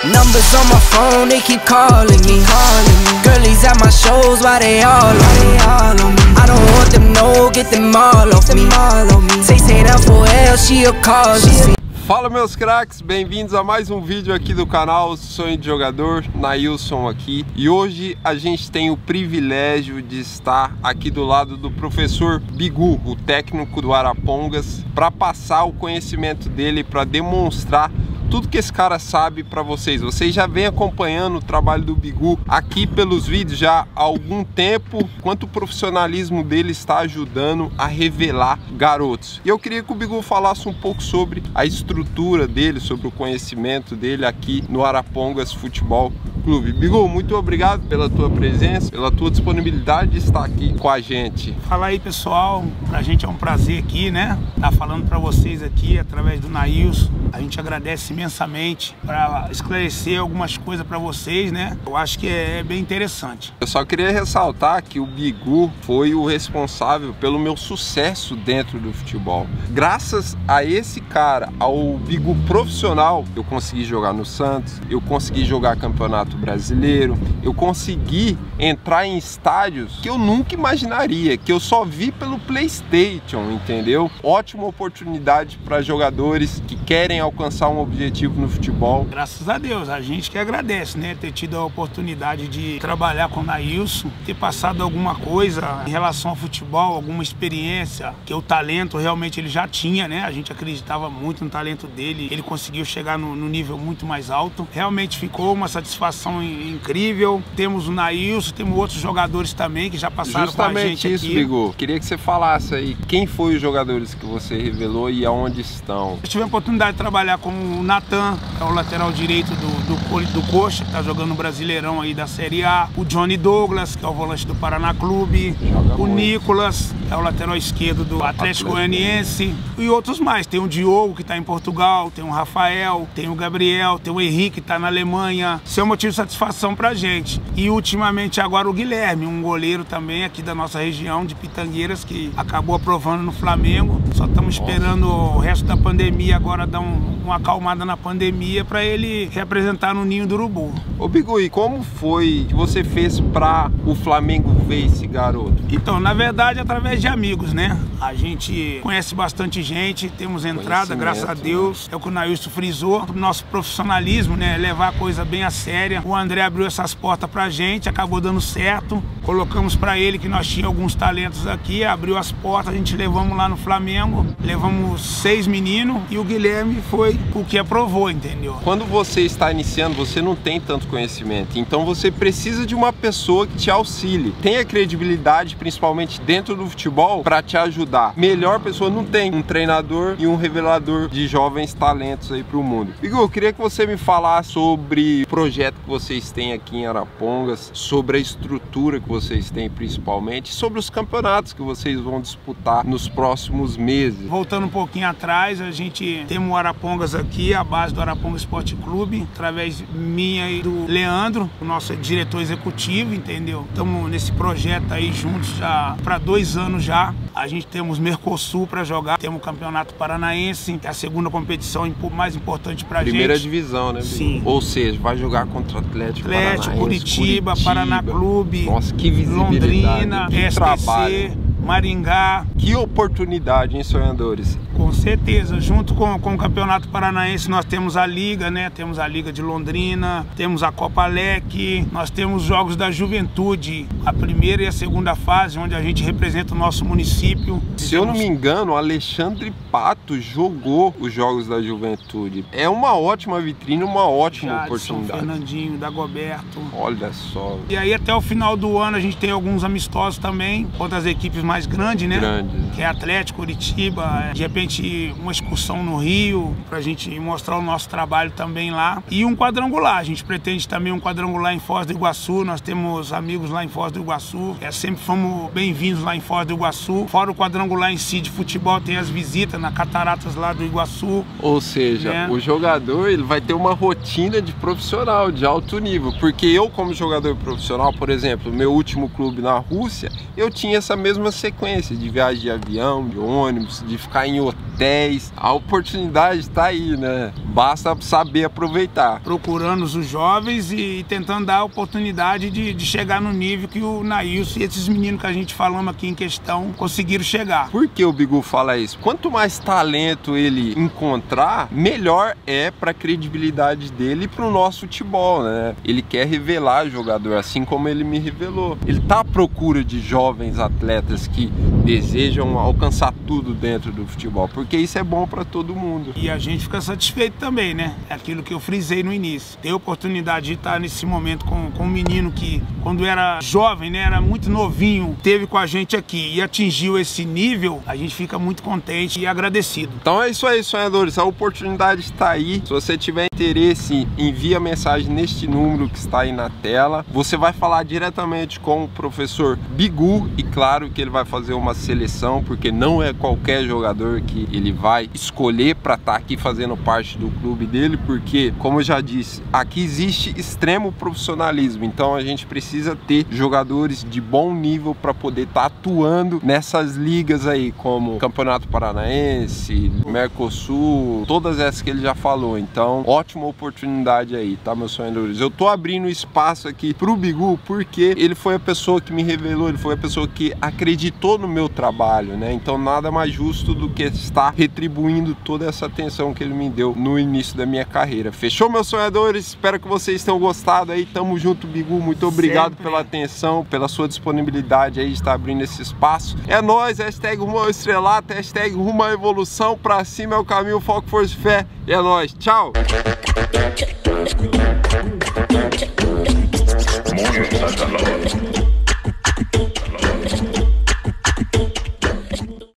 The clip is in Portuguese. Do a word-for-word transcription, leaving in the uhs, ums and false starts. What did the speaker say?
Numbers on my phone, they keep calling me. Girlies at my shows, why they all on me? I don't want them, no, get them all off me. Say, say that for hell, she a cause. Fala meus craques, bem-vindos a mais um vídeo aqui do canal Sonho de Jogador, Nailson aqui. E hoje a gente tem o privilégio de estar aqui do lado do professor Bigu, o técnico do Arapongas, para passar o conhecimento dele, para demonstrar tudo que esse cara sabe para vocês. Vocês já vêm acompanhando o trabalho do Bigu aqui pelos vídeos já há algum tempo, quanto o profissionalismo dele está ajudando a revelar garotos. E eu queria que o Bigu falasse um pouco sobre a estrutura dele, sobre o conhecimento dele aqui no Arapongas Futebol Clube. Bigu, muito obrigado pela tua presença, pela tua disponibilidade de estar aqui com a gente. Fala aí, pessoal, pra gente é um prazer aqui, né, estar falando para vocês aqui através do Nailson. A gente agradece imensamente para esclarecer algumas coisas para vocês, né? Eu acho que é bem interessante. Eu só queria ressaltar que o Bigu foi o responsável pelo meu sucesso dentro do futebol. Graças a esse cara, ao Bigu profissional, eu consegui jogar no Santos, eu consegui jogar Campeonato Brasileiro, eu consegui entrar em estádios que eu nunca imaginaria, que eu só vi pelo PlayStation, entendeu? Ótima oportunidade para jogadores que querem alcançar um objetivo no futebol. Graças a Deus, a gente que agradece, né, ter tido a oportunidade de trabalhar com o Nailson, ter passado alguma coisa em relação ao futebol, alguma experiência, que o talento realmente ele já tinha, né, a gente acreditava muito no talento dele, ele conseguiu chegar no, no nível muito mais alto, realmente ficou uma satisfação incrível. Temos o Nailson, temos outros jogadores também que já passaram Justamente com a gente isso, aqui. Bigu. Queria que você falasse aí, quem foi os jogadores que você revelou e aonde estão? Eu tive a oportunidade de trabalhar com o Natan, que é o lateral direito do, do, do Coxa, que está jogando no Brasileirão aí da Série A. O Johnny Douglas, que é o volante do Paraná Clube. Joga o muito. Nicolas, que é o lateral esquerdo do Atlético Goianiense. E outros mais. Tem o Diogo, que está em Portugal. Tem o Rafael, tem o Gabriel, tem o Henrique, que está na Alemanha. Isso é um motivo de satisfação pra gente. E ultimamente agora o Guilherme, um goleiro também aqui da nossa região de Pitangueiras, que acabou aprovando no Flamengo. Só estamos esperando o resto da pandemia agora dar um, uma acalmada na pandemia para ele representar no Ninho do Urubu. Ô Bigu, e como foi que você fez para o Flamengo ver esse garoto? Então, na verdade, através de amigos, né? A gente conhece bastante gente, temos entrada, graças a Deus. Né? É o que o Nailson frisou. O nosso profissionalismo, né? Levar a coisa bem a séria. O André abriu essas portas pra gente, acabou dando certo. Colocamos para ele que nós tínhamos alguns talentos aqui, abriu as portas, a gente levamos lá no Flamengo, levamos seis meninos e o Guilherme foi o que aprovou, entendeu? Quando você está iniciando, você não tem tanto conhecimento, então você precisa de uma pessoa que te auxilie. Tenha credibilidade, principalmente dentro do futebol, para te ajudar. Melhor pessoa não tem um treinador e um revelador de jovens talentos aí para o mundo. Bigu, eu queria que você me falasse sobre o projeto que vocês têm aqui em Arapongas, sobre a estrutura que vocês têm principalmente, sobre os campeonatos que vocês vão disputar nos próximos meses. Voltando um pouquinho atrás, a gente tem o Arapongas aqui, a base do Arapongas Esporte Clube, através minha e do Leandro, o nosso diretor executivo, entendeu? Estamos nesse projeto aí juntos já para dois anos já. A gente temos Mercosul para jogar, temos o Campeonato Paranaense, que é a segunda competição mais importante para a gente. Primeira divisão, né? Sim. Ou seja, vai jogar contra o Atlético, Atlético, Curitiba, Curitiba, Paraná Clube. Nossa, que visibilidade. Londrina, que S T C, trabalho. Maringá. Que oportunidade, hein, sonhadores? Com certeza, junto com, com o Campeonato Paranaense nós temos a Liga, né? Temos a Liga de Londrina, temos a Copa Leque, nós temos Jogos da Juventude, a primeira e a segunda fase, onde a gente representa o nosso município. Se eu não me engano, o Alexandre Pato jogou os Jogos da Juventude. É uma ótima vitrine, uma ótima Já oportunidade. São Fernandinho, Dagoberto. Olha só. E aí até o final do ano a gente tem alguns amistosos também, outras equipes mais grandes, né? Grande. Que é Atlético, Curitiba, de repente uma excursão no Rio, pra gente mostrar o nosso trabalho também lá. E um quadrangular, a gente pretende também um quadrangular em Foz do Iguaçu, nós temos amigos lá em Foz do Iguaçu, é, sempre fomos bem-vindos lá em Foz do Iguaçu. Fora o quadrangular em si de futebol, tem as visitas na Cataratas lá do Iguaçu. Ou seja, né? O jogador ele vai ter uma rotina de profissional de alto nível, porque eu como jogador profissional, por exemplo, meu último clube na Rússia, eu tinha essa mesma sequência sequência de viagem de avião, de ônibus, de ficar em hotéis. A oportunidade está aí, né? Basta saber aproveitar. Procurando os jovens e tentando dar a oportunidade de, de chegar no nível que o Nailson e esses meninos que a gente falamos aqui em questão conseguiram chegar. Por que o Bigu fala isso? Quanto mais talento ele encontrar, melhor é para a credibilidade dele e para o nosso futebol, né? Ele quer revelar jogador, assim como ele me revelou. Ele tá à procura de jovens atletas que desejam alcançar tudo dentro do futebol, porque isso é bom para todo mundo. E a gente fica satisfeito também, né? É aquilo que eu frisei no início. Ter a oportunidade de estar nesse momento com, com um menino que, quando era jovem, né, era muito novinho, teve com a gente aqui e atingiu esse nível, a gente fica muito contente e agradecido. Então é isso aí, sonhadores. A oportunidade está aí. Se você tiver interesse, envia mensagem neste número que está aí na tela. Você vai falar diretamente com o professor Bigu e claro que ele vai fazer uma seleção, porque não é qualquer jogador que ele vai escolher para estar aqui fazendo parte do clube dele, porque, como eu já disse, aqui existe extremo profissionalismo, então a gente precisa ter jogadores de bom nível para poder estar atuando nessas ligas aí, como Campeonato Paranaense, Mercosul, todas essas que ele já falou. Então, ótima oportunidade aí, tá, meus sonhadores? Eu tô abrindo espaço aqui pro Bigu porque ele foi a pessoa que me revelou, ele foi a pessoa que acreditou no meu trabalho, né? Então nada mais justo do que estar retribuindo toda essa atenção que ele me deu no início da minha carreira. Fechou, meus sonhadores? Espero que vocês tenham gostado aí. Tamo junto, Bigu. Muito obrigado Sempre. pela atenção, pela sua disponibilidade aí de estar abrindo esse espaço. É nóis, hashtag rumo ao estrelato, hashtag rumo à evolução, pra cima é o caminho, foco, força e fé. É nóis, tchau! Monsters alone.